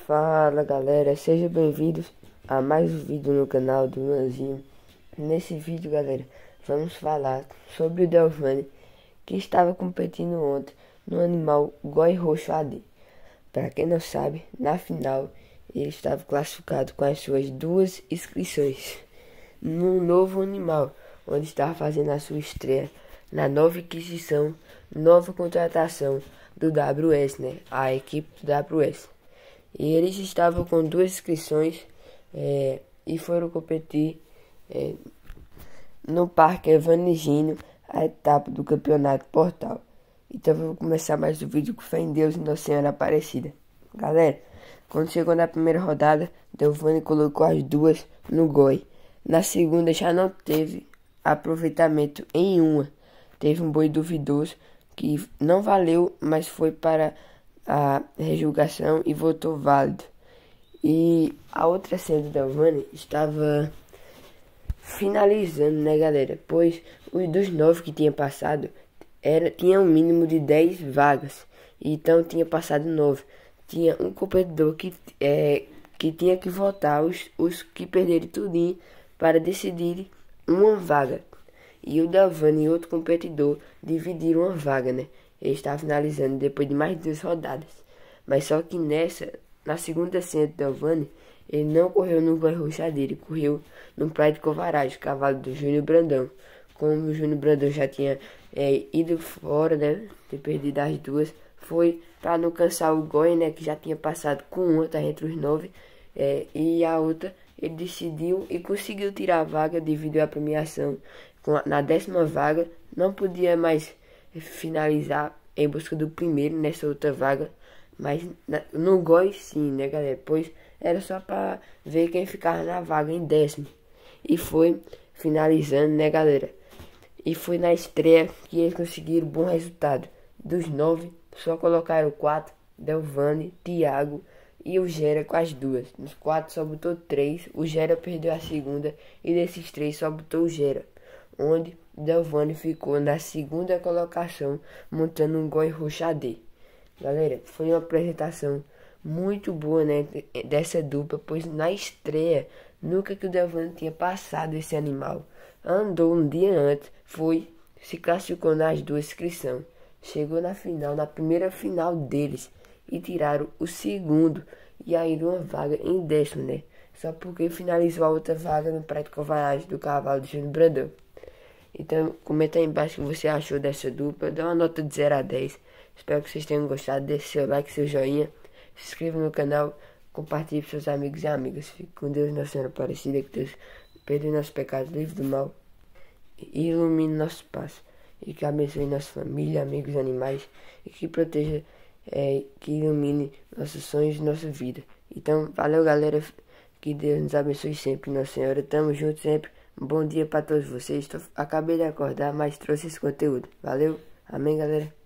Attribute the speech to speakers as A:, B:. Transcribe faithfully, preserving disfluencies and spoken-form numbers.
A: Fala galera, sejam bem-vindos a mais um vídeo no canal do Luanzinho. Nesse vídeo, galera, vamos falar sobre o Delvani, que estava competindo ontem no animal Goi Roxo A D. Para quem não sabe, na final ele estava classificado com as suas duas inscrições num novo animal, onde estava fazendo a sua estreia na nova aquisição, nova contratação do W S, né? A equipe do W S. E eles estavam com duas inscrições é, e foram competir é, no Parque Evanigino, a etapa do Campeonato Portal. Então vamos começar mais o vídeo com fé em Deus e Nossa Senhora Aparecida. Galera, quando chegou na primeira rodada, Delvani colocou as duas no goi. Na segunda já não teve aproveitamento em uma. Teve um boi duvidoso que não valeu, mas foi para a rejulgação e voltou válido. E a outra cena do Delvani estava finalizando, né, galera? Pois os dos nove que tinha passado era, tinha um mínimo de dez vagas. Então tinha passado nove. Tinha um competidor que, é, que tinha que votar os, os que perderam tudinho para decidir uma vaga. E o Delvani e outro competidor dividiram uma vaga, né? Ele estava finalizando depois de mais duas rodadas. Mas só que nessa, na segunda cena do Delvani, ele não correu no Goi Roxo A D, ele correu no Praia de Covaragem, cavalo do Júnior Brandão. Como o Júnior Brandão já tinha é, ido fora, né? Ter perdido as duas, foi para não cansar o Goi, né? Que já tinha passado com uma, tá entre os nove. É, e a outra, ele decidiu e conseguiu tirar a vaga devido à premiação. Com a, na décima vaga, não podia mais finalizar em busca do primeiro nessa outra vaga, mas na, no Goi sim, né, galera? Pois era só para ver quem ficava na vaga em décimo. E foi finalizando, né, galera? E foi na estreia que eles conseguiram bom resultado. Dos nove, só colocaram quatro: Delvani, Thiago e o Gera com as duas. Nos quatro só botou três, o Gera perdeu a segunda e desses três só botou o Gera, onde Delvani ficou na segunda colocação, montando um Goi Roxo A D. Galera, foi uma apresentação muito boa, né, dessa dupla, pois na estreia, nunca que o Delvani tinha passado esse animal. Andou um dia antes, foi, se classificou nas duas inscrições. Chegou na final, na primeira final deles, e tiraram o segundo, e ainda uma vaga em décimo, né, só porque finalizou a outra vaga no Praia de Covaragem do cavalo do Júnior Brandão. Então, comenta aí embaixo o que você achou dessa dupla. Dá uma nota de zero a dez. Espero que vocês tenham gostado. Deixe seu like, seu joinha. Se inscreva no canal. Compartilhe com seus amigos e amigas. Fique com Deus, Nossa Senhora Aparecida. Que Deus perdoe nossos pecados, livre do mal. E ilumine nosso passo. E que abençoe nossa família, amigos, animais. E que proteja, é, que ilumine nossos sonhos e nossa vida. Então, valeu, galera. Que Deus nos abençoe sempre, Nossa Senhora. Tamo junto sempre. Um bom dia para todos vocês. Tô, acabei de acordar, mas trouxe esse conteúdo. Valeu. Amém, galera.